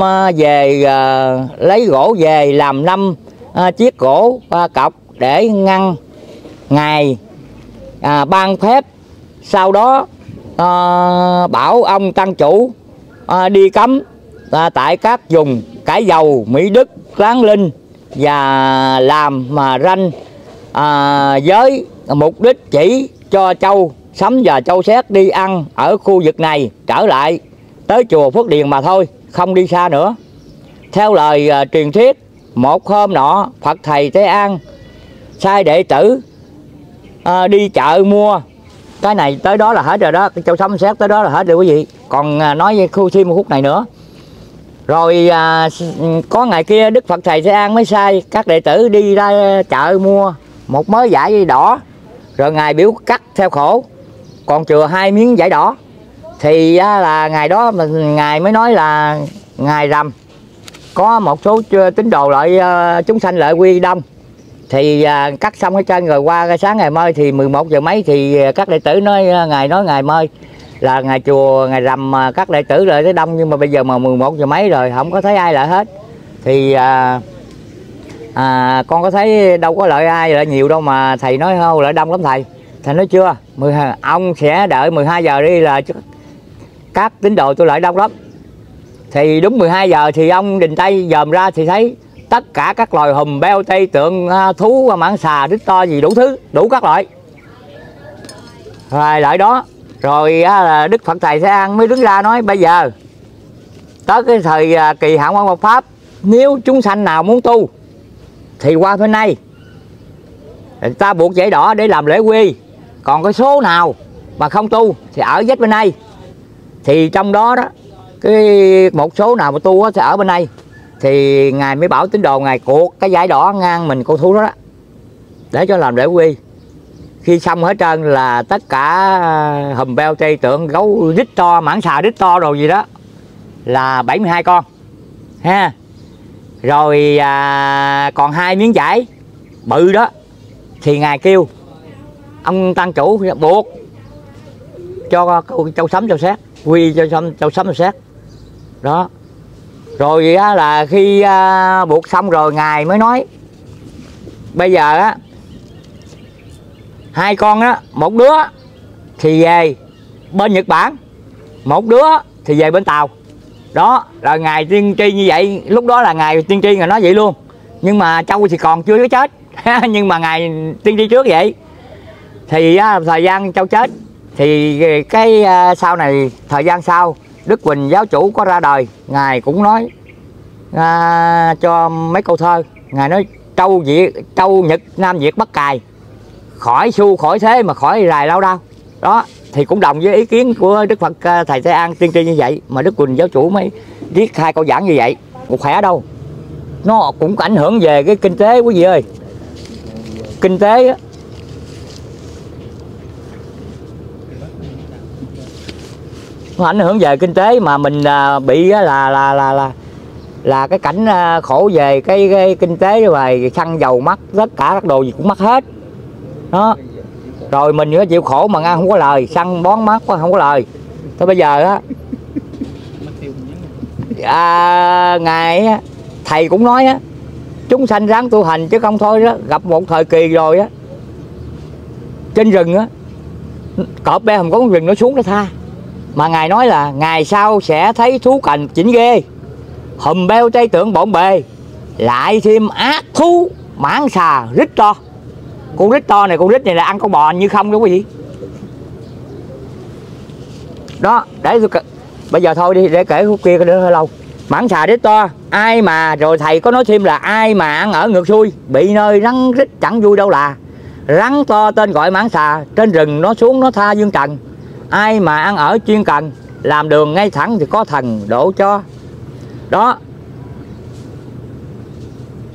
gỗ về làm 5 chiếc gỗ cọc để ngăn ngài ban phép. Sau đó bảo ông tăng chủ đi cấm tại các vùng Cải Dầu, Mỹ Đức, Láng Linh và làm mà ranh với mục đích chỉ cho trâu sấm và trâu sét đi ăn ở khu vực này, trở lại tới chùa Phước Điền mà thôi, không đi xa nữa. Theo lời truyền thuyết, một hôm nọ Phật thầy Tế An sai đệ tử đi chợ mua cái này, tới đó là hết rồi đó, cái trâu sấm sét tới đó là hết rồi quý vị. Còn nói khu thêm một phút này nữa. Rồi có ngày kia Đức Phật thầy Tế An mới sai các đệ tử đi ra chợ mua một mớ vải đỏ, rồi ngài biểu cắt theo khổ, còn chừa 2 miếng vải đỏ. Thì là ngày đó mà ngài mới nói là ngày rằm có một số tín đồ lại chúng sanh lại quy đông, thì cắt xong hết trơn rồi qua sáng ngày mơi thì 11 giờ mấy thì các đệ tử nói ngày mơi là ngày chùa ngày rằm mà các đệ tử lại tới đông, nhưng mà bây giờ mà 11 giờ mấy rồi không có thấy ai lại hết. Thì con có thấy đâu có lợi ai lại nhiều đâu mà thầy nói không lại đông lắm thầy. Thầy nói chưa, ông sẽ đợi 12 giờ đi là các tín đồ tôi lại đông lắm. Thì đúng 12 giờ thì ông đình tay dòm ra thì thấy tất cả các loài hùm beo tây tượng thú mãng xà đít to gì đủ thứ, đủ các loại rồi lại đó. Rồi là Đức Phật thầy Tế An mới đứng ra nói bây giờ tới cái thời kỳ hạ quan Phật pháp, nếu chúng sanh nào muốn tu thì qua bên này người ta buộc giấy đỏ để làm lễ quy, còn cái số nào mà không tu thì ở vách bên này. Thì trong đó đó cái một số nào mà tu sẽ ở bên này, thì ngài mới bảo tín đồ ngài cuột cái dải đỏ ngang mình con thú đó, để cho làm lễ quy. Khi xong hết trơn là tất cả hùm beo tây tượng gấu rít to, mãng xà rít to rồi gì đó là 72 con ha. Rồi còn 2 miếng vải bự đó thì ngài kêu ông tăng chủ buộc cho châu sấm châu sét, quy cho châu sấm châu sét đó. Rồi là khi buộc xong rồi ngài mới nói bây giờ á 2 con đó, một đứa thì về bên Nhật Bản, một đứa thì về bên Tàu đó. Rồi ngài tiên tri như vậy, lúc đó là ngài tiên tri ngài nói vậy luôn, nhưng mà trâu thì còn chưa có chết nhưng mà ngài tiên tri trước vậy. Thì thời gian trâu chết thì cái sau này thời gian sau Đức Quỳnh giáo chủ có ra đời, ngài cũng nói cho mấy câu thơ. Ngài nói trâu Nhật Nam Việt Bắc cài, khỏi xu khỏi thế mà khỏi rài lao đao đó. Thì cũng đồng với ý kiến của Đức Phật thầy Tế An tiên tri như vậy, mà Đức Quỳnh giáo chủ mới viết 2 câu giảng như vậy. Một khỏe đâu, nó cũng ảnh hưởng về cái kinh tế quý vị ơi. Kinh tế á, nó ảnh hưởng về kinh tế mà mình bị là cái cảnh khổ về cái kinh tế, rồi xăng dầu mắc, tất cả các đồ gì cũng mắc hết đó. Rồi mình nữa chịu khổ mà ăn không có lời, xăng bón mắc quá không có lời. Thôi bây giờ á ngài thầy cũng nói á, chúng sanh ráng tu hành chứ không thôi đó, gặp một thời kỳ rồi á trên rừng á cọp be không có con rừng nó xuống nó tha. Mà ngài nói là ngày sau sẽ thấy thú cành chỉnh ghê, hùm beo tây tượng bộn bề, lại thêm ác thú mãng xà rít to. Con rít to này, con rít này là ăn con bò như không đó quý vị đó. Để tôi bây giờ thôi đi, để kể khúc kia nữa hơi lâu. Mãng xà rít to, ai mà rồi thầy có nói thêm là ai mà ăn ở ngược xuôi bị nơi rắn rít chẳng vui đâu là. Rắn to tên gọi mãng xà, trên rừng nó xuống nó tha dương trần, ai mà ăn ở chuyên cần, làm đường ngay thẳng thì có thần độ cho đó.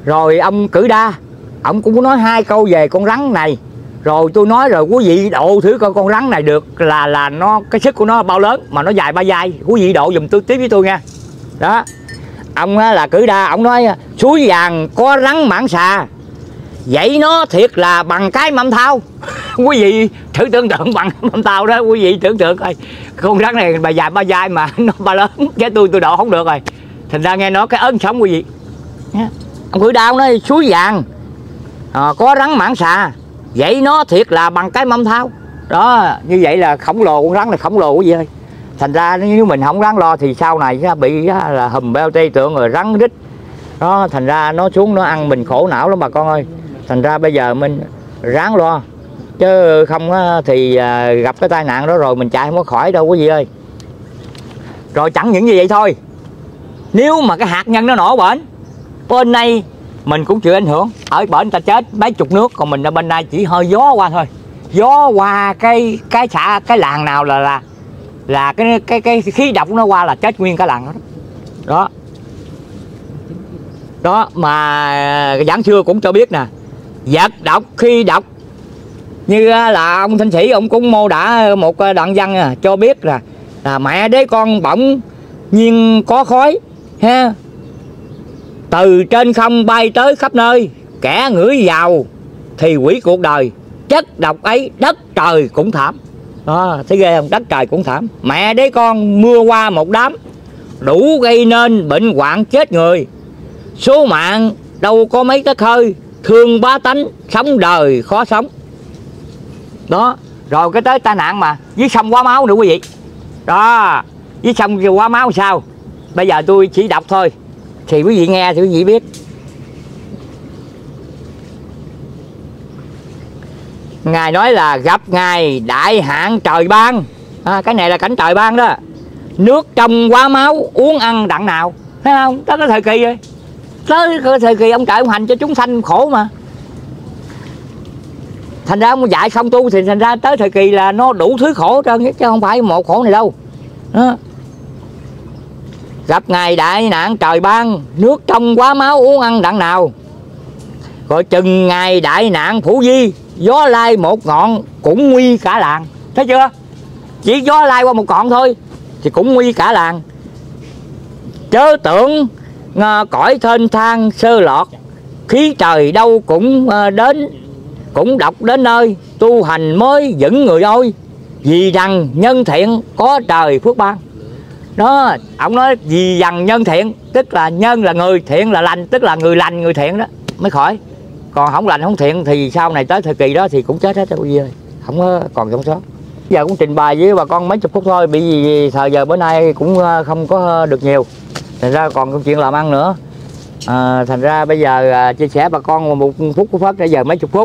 Rồi ông Cử Đa, ông cũng có nói 2 câu về con rắn này. Rồi tôi nói rồi quý vị độ thử coi con rắn này được là nó cái sức của nó bao lớn mà nó dài 3 vai. Quý vị độ dùm tôi tiếp với tôi nha. Đó. Ông là Cử Đa, ông nói suối vàng có rắn mãng xà, vậy nó thiệt là bằng cái mâm thau. Quý vị thử tưởng tượng bằng mâm thau đó, quý vị tưởng tượng coi. Con rắn này bà dài 3 vai mà nó ba lớn, chứ tôi độ không được rồi. Thành ra nghe nói cái ớn sống quý vị. Ông Cử Đa nói suối vàng có rắn mãng xà, vậy nó thiệt là bằng cái mâm thau. Đó, như vậy là khổng lồ, con rắn này khổng lồ quý vị ơi. Thành ra nếu mình không ráng lo thì sau này bị là hùm beo tê tượng rồi rắn rít. Đó, thành ra nó xuống nó ăn mình khổ não lắm bà con ơi. Thành ra bây giờ mình ráng lo, chứ không thì gặp cái tai nạn đó rồi mình chạy không có khỏi đâu quý vị ơi. Rồi chẳng những như vậy thôi, nếu mà cái hạt nhân nó nổ bển, bên đây mình cũng chịu ảnh hưởng. Ở bển ta chết mấy chục nước, còn mình ở bên đây chỉ hơi gió qua thôi. Gió qua cái xã cái làng nào là cái khí độc nó qua là chết nguyên cả làng đó. Đó. Đó mà giảng xưa cũng cho biết nè, vật độc khi độc, như là ông Thanh Sĩ ông cũng mô tả một đoạn văn cho biết là mẹ đế con bỗng nhiên có khói ha, từ trên không bay tới khắp nơi, kẻ ngửi vào thì hủy cuộc đời, chất độc ấy đất trời cũng thảm. Đó, thấy ghê không? Đất trời cũng thảm. Mẹ đế con mưa qua một đám, đủ gây nên bệnh hoạn chết người, số mạng đâu có mấy tấc hơi, thương bá tánh sống đời khó sống. Đó, rồi cái tới tai nạn mà dưới sông quá máu nữa quý vị. Đó, dưới sông quá máu sao? Bây giờ tôi chỉ đọc thôi thì quý vị nghe thì quý vị biết. Ngài nói là gặp ngài đại hạn trời ban, cái này là cảnh trời ban đó. Nước trong quá máu uống ăn đặng nào, thấy không? Tới cái thời kỳ rồi, tới cái thời kỳ ông trời ông hành cho chúng sanh khổ mà. Thành ra ông dạy không tu thì thành ra tới thời kỳ là nó đủ thứ khổ hết trơn, chứ không phải một khổ này đâu. Đó. Gặp ngài đại nạn trời ban, nước trong quá máu uống ăn đặng nào. Rồi chừng ngày đại nạn phủ di, gió lai một ngọn cũng nguy cả làng. Thấy chưa? Chỉ gió lai qua một ngọn thôi thì cũng nguy cả làng. Chớ tưởng cõi thênh thang sơ lọt, khí trời đâu cũng đến, cũng độc đến nơi, tu hành mới vững người ôi, vì rằng nhân thiện có trời phước ban. Đó, ông nói vì rằng nhân thiện, tức là nhân là người, thiện là lành, tức là người lành người thiện đó mới khỏi. Còn không lành không thiện thì sau này tới thời kỳ đó thì cũng chết hết quý vị ơi, không có còn sống sót. Giờ cũng trình bày với bà con mấy chục phút thôi, bị vì thời giờ bữa nay cũng không có được nhiều, thành ra còn công chuyện làm ăn nữa. Thành ra bây giờ chia sẻ bà con một phút của Phật, bây giờ mấy chục phút.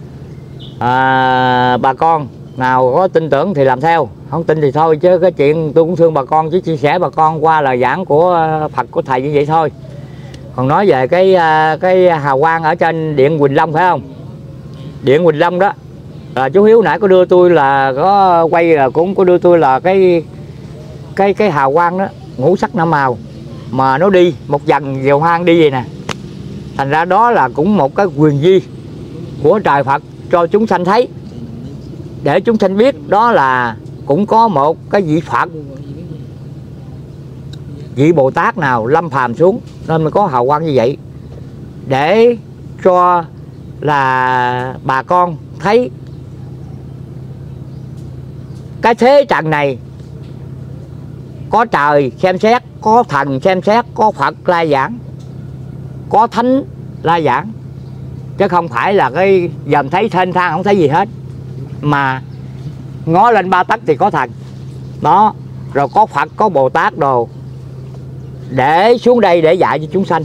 Bà con nào có tin tưởng thì làm theo, không tin thì thôi, chứ cái chuyện tôi cũng thương bà con, chứ chia sẻ bà con qua lời giảng của Phật của thầy như vậy thôi. Còn nói về cái hào quang ở trên điện Quỳnh Long phải không? Điện Quỳnh Long đó là chú Hiếu nãy có đưa tôi là có quay, là cũng có đưa tôi là cái hào quang đó, ngũ sắc năm màu mà nó đi một vòng dèo hoang đi vậy nè. Thành ra đó là cũng một cái quyền vi của trời Phật cho chúng sanh thấy, để chúng sanh biết đó là cũng có một cái vị Phật, vị Bồ Tát nào lâm phàm xuống nên mới có hào quang như vậy, để cho là bà con thấy cái thế trần này có trời xem xét, có thần xem xét, có Phật la giảng, có thánh la giảng, chứ không phải là cái dòm thấy thênh thang không thấy gì hết, mà ngó lên 3 tấc thì có thần đó, rồi có Phật có Bồ Tát đồ để xuống đây để dạy cho chúng sanh,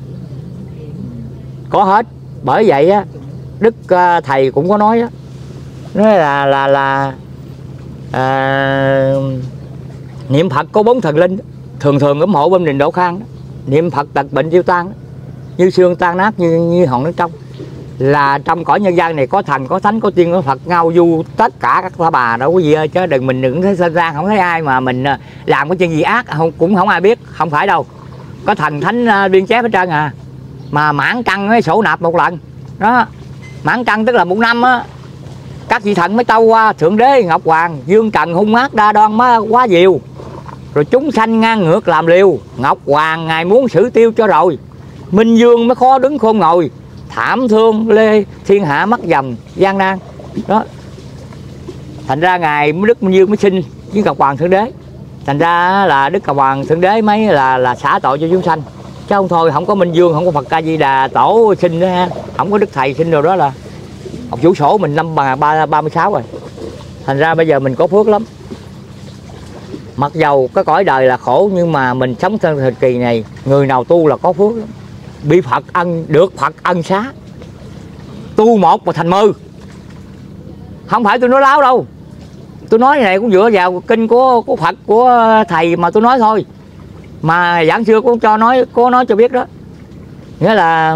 có hết. Bởi vậy á, Đức thầy cũng có nói á, nói là niệm Phật có 4 thần linh thường thường ủng hộ bên Đình Độ Khang đó. Niệm Phật tật bệnh tiêu tan đó, như xương tan nát như hòn nước trong, là trong cõi nhân gian này có thần có thánh có tiên có Phật ngao du tất cả các ta bà đó quý vị ơi, chứ đừng mình đừng thấy sân gian không thấy ai mà mình làm cái chuyện gì ác cũng không ai biết, không phải đâu, có thần thánh biên chép hết trơn à. mà mãn căn mới sổ nạp một lần đó. Mãn căn tức là một năm á, các vị thần mới tâu qua thượng đế Ngọc Hoàng dương trần hung ác đa đoan quá nhiều, rồi chúng sanh ngang ngược làm liều. Ngọc Hoàng ngài muốn xử tiêu cho rồi, Minh Dương mới khó đứng khôn ngồi, thảm thương lê thiên hạ mắc dầm gian nan đó. Thành ra ngài Đức Minh Dương mới sinh với Ngọc Hoàng thượng đế. Thành ra là Đức Ngọc Hoàng thượng đế mới là xả tội cho chúng sanh, chứ không thôi không có Minh Dương, không có Phật Ca Di Đà tổ sinh đó ha, không có Đức Thầy sinh rồi đó là học vũ sổ mình năm 36 rồi. Thành ra bây giờ mình có phước lắm. Mặc dầu cái cõi đời là khổ nhưng mà mình sống trong thời kỳ này, người nào tu là có phước lắm. Bị Phật ân, được Phật ân xá, tu một mà thành 10. Không phải tôi nói láo đâu, tôi nói này cũng dựa vào kinh của Phật, của thầy mà tôi nói thôi, mà giảng xưa cũng có nói cho biết đó. Nghĩa là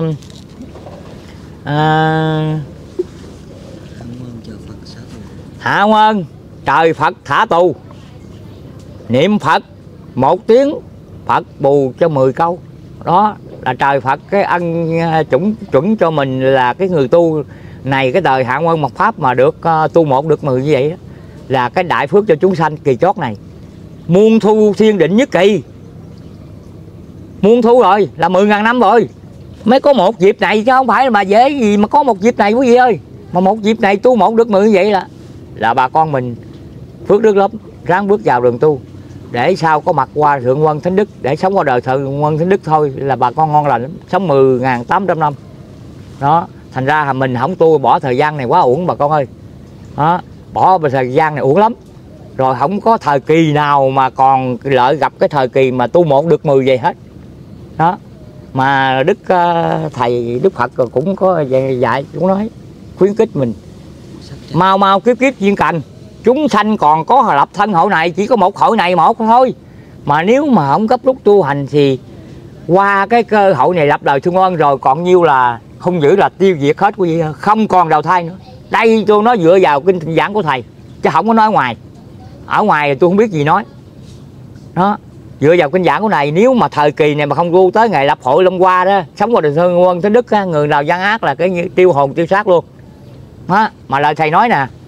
hạ ơn trời Phật thả tù, niệm Phật 1 tiếng Phật bù cho 10 câu. Đó là trời Phật cái ân chuẩn cho mình là cái người tu này, cái đời hạ ơn mật pháp mà được tu 1 được 10 như vậy đó, là cái đại phước cho chúng sanh kỳ chót này. Muôn thu thiên định nhất kỳ, muôn thu rồi là 10.000 năm rồi mới có một dịp này, chứ không phải mà dễ gì mà có một dịp này quý vị ơi. Mà một dịp này tu 1 được 10 như vậy là bà con mình phước đức lắm, ráng bước vào đường tu để sao có mặt qua thượng quân thánh đức, để sống qua đời thượng quân thánh đức thôi là bà con ngon lành lắm, sống 10.800 năm đó. Thành ra mình không tu bỏ thời gian này quá uổng bà con ơi đó, bỏ thời gian này uổng lắm. Rồi không có thời kỳ nào mà còn lợi gặp cái thời kỳ mà tu 1 được 10 vậy hết đó. Mà Đức Thầy Đức Phật cũng có dạy, cũng nói khuyến khích mình mau mau kiếp kiếp duyên cần, chúng sanh còn có lập thân hội này, chỉ có một hội này một thôi, mà nếu mà không gấp rút tu hành thì qua cái cơ hội này lập đời thương ơn rồi còn nhiêu là không giữ là tiêu diệt hết quý vị, không còn đầu thai nữa. Đây tôi nói dựa vào kinh giảng của thầy chứ không có nói ngoài, ở ngoài tôi không biết gì nói đó. Dựa vào kinh giảng của này, nếu mà thời kỳ này mà không gu tới ngày lập hội Long Hoa đó, sống qua đời thương quân thánh đức, người nào gian ác là cái tiêu hồn tiêu xác luôn đó. Mà lời thầy nói nè,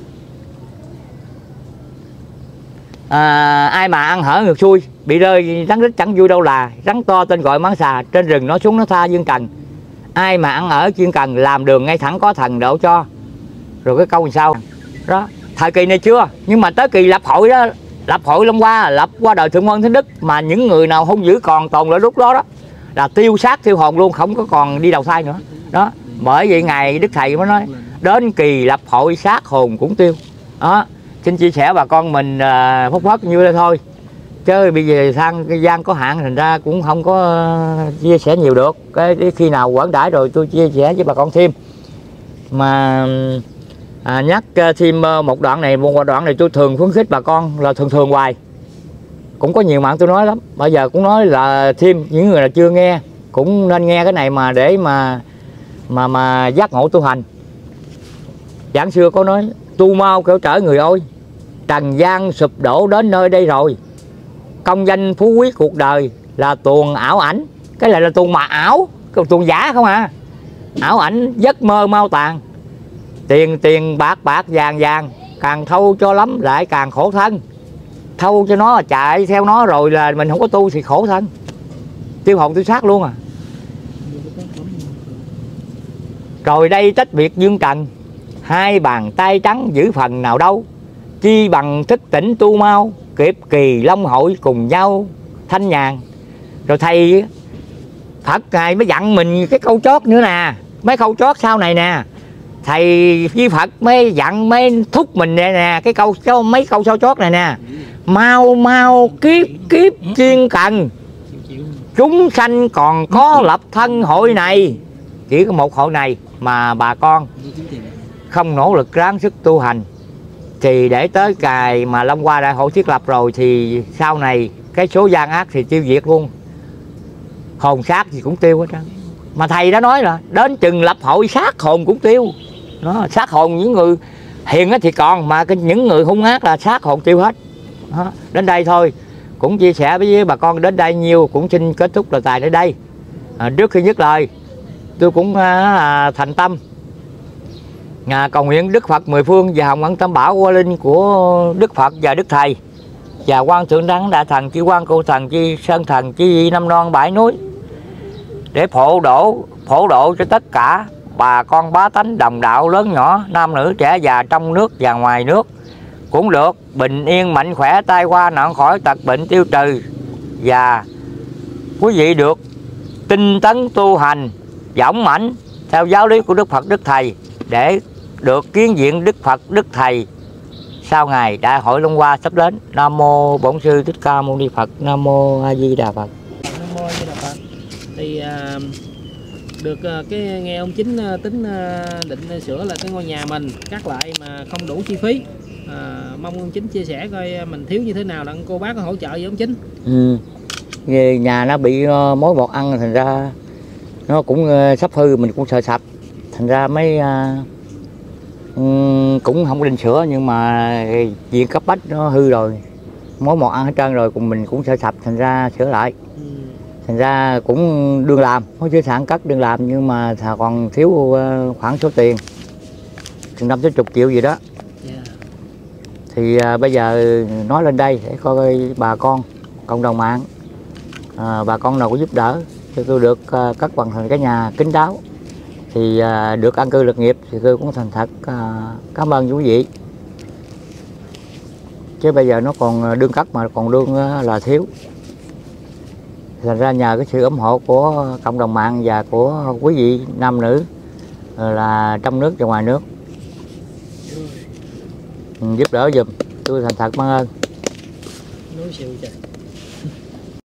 ai mà ăn hở ngược xuôi, bị rơi rắn rít chẳng vui đâu là, rắn to tên gọi máng xà, trên rừng nó xuống nó tha dương trần. Ai mà ăn ở chuyên cần, làm đường ngay thẳng có thần độ cho. Rồi cái câu làm sao đó, thời kỳ này chưa, nhưng mà tới kỳ lập hội đó, lập hội Long Hoa, lập qua đời thượng quân thánh đức, mà những người nào không giữ còn tồn lại lúc đó đó là tiêu xác tiêu hồn luôn, không có còn đi đầu thai nữa đó. Bởi vậy ngài Đức Thầy mới nói đến kỳ lập hội xác hồn cũng tiêu đó. Xin chia sẻ bà con mình phúc phất như thế thôi, chứ bây giờ sang gian có hạn, thành ra cũng không có chia sẻ nhiều được. Cái khi nào quảng đãi rồi tôi chia sẻ với bà con thêm. Mà nhắc thêm một đoạn này tôi thường khuyến khích bà con là thường hoài, cũng có nhiều mạng tôi nói lắm, bây giờ cũng nói là thêm những người là chưa nghe cũng nên nghe cái này mà để mà giác ngộ tu hành. Giảng xưa có nói tu mau kẻo trở người ơi, trần gian sụp đổ đến nơi đây rồi, công danh phú quý cuộc đời là tuồng ảo ảnh. Cái này là tuồng mà ảo, tuồng giả không à, ảo ảnh giấc mơ mau tàn. Tiền bạc vàng càng thâu cho lắm lại càng khổ thân, thâu cho nó chạy theo nó rồi là mình không có tu thì khổ thân, tiêu hồn tiêu xác luôn à. Rồi đây tách biệt dương trần, hai bàn tay trắng giữ phần nào đâu, chi bằng thức tỉnh tu mau, kịp kỳ long hội cùng nhau thanh nhàn. Rồi thầy Phật ngài mới dặn mình cái câu chót nữa nè, mấy câu chót sau này nè, thầy với Phật mới dặn mới thúc mình nè, cái câu mấy câu sau chót này nè, mau mau kiếp kiếp chuyên cần, chúng sanh còn có lập thân hội này. Chỉ có một hội này mà bà con không nỗ lực ráng sức tu hành thì để tới ngày mà Long Hoa đại hội thiết lập rồi thì sau này cái số gian ác thì tiêu diệt luôn, hồn xác gì cũng tiêu hết trơn. Mà thầy đã nói là đến chừng lập hội xác hồn cũng tiêu đó, xác hồn những người hiền thì còn, mà những người hung ác là xác hồn tiêu hết đó. Đến đây thôi cũng chia sẻ với bà con đến đây nhiêu, cũng xin kết thúc lời tài đến đây. Trước khi dứt lời tôi cũng thành tâm cầu nguyện Đức Phật mười phương và Hồng Ân Tam Bảo qua linh của Đức Phật và Đức Thầy và quan thượng đẳng đại thần chi quan cô thần chi sơn thần chi năm non bãi núi để phổ độ cho tất cả bà con bá tánh đồng đạo lớn nhỏ, nam nữ trẻ già trong nước và ngoài nước cũng được bình yên mạnh khỏe, tai qua nạn khỏi, tật bệnh tiêu trừ, và quý vị được tinh tấn tu hành dõng mãnh theo giáo lý của Đức Phật Đức Thầy để được kiến diện Đức Phật Đức Thầy sau ngày Đại hội Long Hoa sắp đến. Nam mô Bổn Sư Thích Ca Mâu Ni Phật. Nam mô A Di Đà Phật. Nam mô A Di Đà Phật. Thì được cái nghe ông Chính tính định sửa lại cái ngôi nhà mình cắt lại mà không đủ chi phí. Mong ông Chính chia sẻ coi mình thiếu như thế nào là cô bác có hỗ trợ với ông Chính. Nhà nó bị mối bọt ăn thành ra nó cũng sắp hư, mình cũng sợ sập, thành ra mấy cũng không định sửa, nhưng mà việc cấp bách nó hư rồi, mối bọt ăn hết trơn rồi, cùng mình cũng sợ sập, thành ra sửa lại. Thành ra cũng đương làm, có chế sản cắt đương làm, nhưng mà còn thiếu khoảng số tiền chừng 50-60 triệu gì đó. Thì bây giờ nói lên đây để coi bà con cộng đồng mạng, bà con nào có giúp đỡ thì tôi được cắt hoàn thành cái nhà kín đáo, thì được an cư lập nghiệp, thì tôi cũng thành thật cảm ơn quý vị. Chứ bây giờ nó còn đương cắt mà còn đương là thiếu. Thành ra nhờ cái sự ủng hộ của cộng đồng mạng và của quý vị nam nữ là trong nước và ngoài nước giúp đỡ giùm, tôi thành thật cảm ơn.